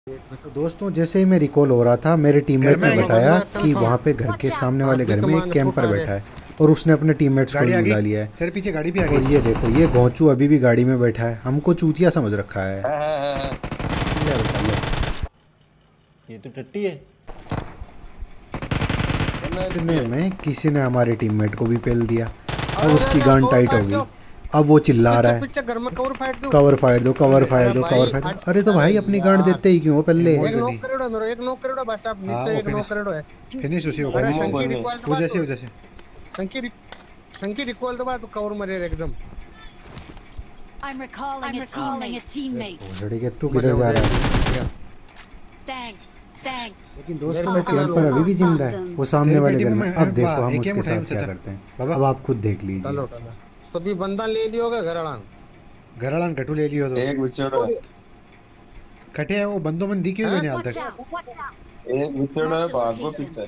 तो दोस्तों जैसे ही मैं रिकॉल हो रहा था मेरे टीममेट ने बताया कि वहाँ पे घर के सामने वाले घर में एक कैंपर बैठा है और उसने अपने टीममेट्स को बुला लिया है। तेरे पीछे गाड़ी भी आ गई। और ये देखो ये घोंचू अभी भी गाड़ी में बैठा है, हमको चूतिया समझ रखा है। ले बेटा ले। ये तो टट्टी है। इतने में किसी ने हमारे टीममेट को भी पेल दिया। अब उसकी गन टाइट हो गई। अब वो चिल्ला रहा है कवर फायर दो, कवर फायर दो, कवर फायर दो। अरे तो भाई अपनी गन देते ही क्यों पहले? फिनिश उसी को वो जैसे संकी रिकॉल दबा तो कवर मरे एकदम। I'm recalling a teammate. लड़ी के तू किधर जा रहा है? Thanks. लेकिन दोस्तों कैंपर अभी भी जिंदा है वो सामने वाले घर में। अब देखो हम उसके साथ क्या करते हैं, अब आप खुद देख लीजिए। तो भी बंदा ले लियो घरालान कटू ले लियो तो एक विचड़ा कटे है वो बंदो मन दिखे हुए नहीं हाल तक। एक विचड़ा है भाग वो पीछे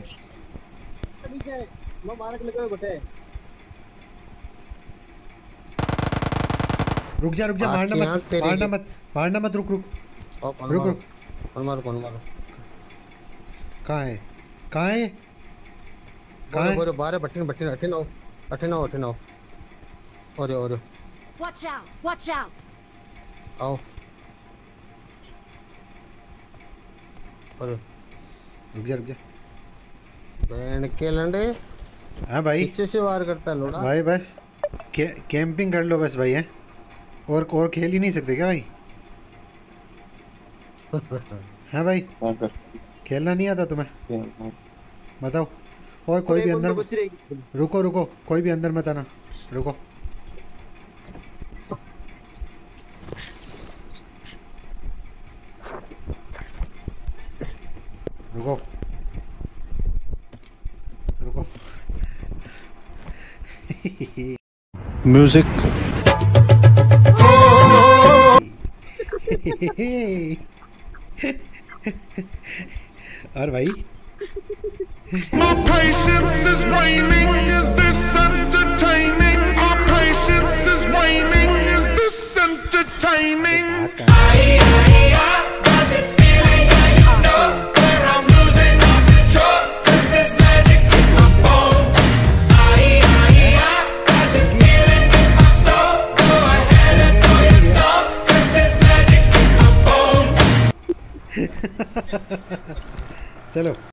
मैं मारक लगे बटे। रुक जा मारना मत रुक कौन मारो कहाँ है बारे बट्टी अठे और Watch out. आओ और रुक जा बैंड के लंडे। हाँ भाई पीछे से वार करता है लोड़ा भाई। बस कैंपिंग कर लो बस भाई है और खेल ही नहीं सकते क्या भाई? हाँ भाई खेलना नहीं आता तुम्हें? बताओ। और कोई भी अंदर रुको कोई भी अंदर मत आना। रुको म्यूजिक और भाई My patience is waning, is this entertaining? Our patience is waning, is this entertaining? Got this feeling, you know, where I'm losing all control. Is this magic in my bones? Got this feeling in my soul. Go ahead and throw your stuff. Is this magic in my bones? चलो